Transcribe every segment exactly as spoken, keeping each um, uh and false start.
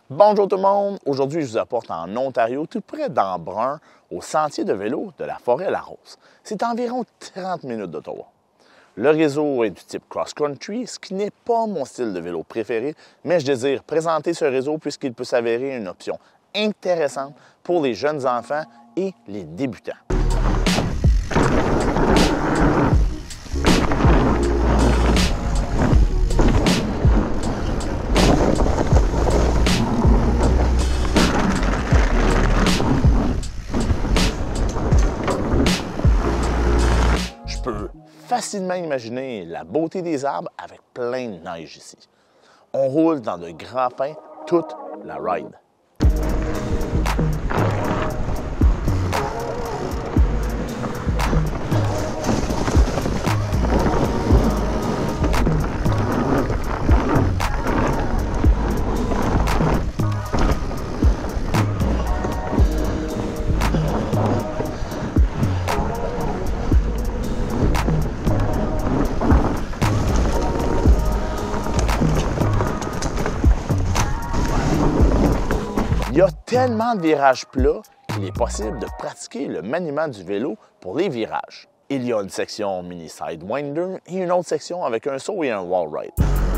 Bonjour tout le monde! Aujourd'hui, je vous apporte en Ontario, tout près d'Embrun, au sentier de vélo de la Forêt-la-Rose. C'est environ trente minutes d'Ottawa. Le réseau est du type cross-country, ce qui n'est pas mon style de vélo préféré, mais je désire présenter ce réseau puisqu'il peut s'avérer une option intéressante pour les jeunes enfants et les débutants. Je peux facilement imaginer la beauté des arbres avec plein de neige ici. On roule dans de grands pins toute la ride. Il y a tellement de virages plats qu'il est possible de pratiquer le maniement du vélo pour les virages. Il y a une section mini Sidewinder et une autre section avec un saut et un wall ride.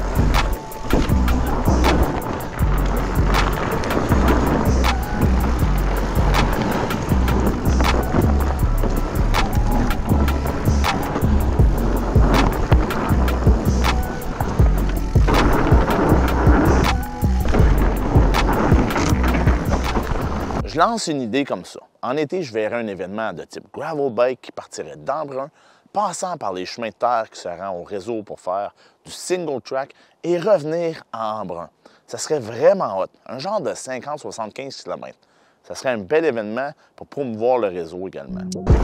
Je lance une idée comme ça. En été, je verrais un événement de type gravel bike qui partirait d'Embrun, passant par les chemins de terre qui se rend au réseau pour faire du single track et revenir à Embrun. Ça serait vraiment hot, un genre de cinquante à soixante-quinze kilomètres. Ça serait un bel événement pour promouvoir le réseau également.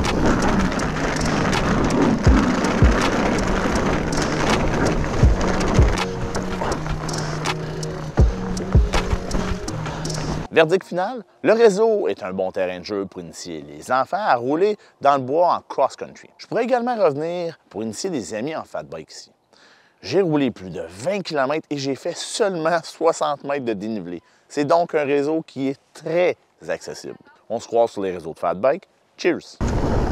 Verdict final, le réseau est un bon terrain de jeu pour initier les enfants à rouler dans le bois en cross-country. Je pourrais également revenir pour initier des amis en fat bike ici. J'ai roulé plus de vingt kilomètres et j'ai fait seulement soixante mètres de dénivelé. C'est donc un réseau qui est très accessible. On se croise sur les réseaux de fat bike. Cheers!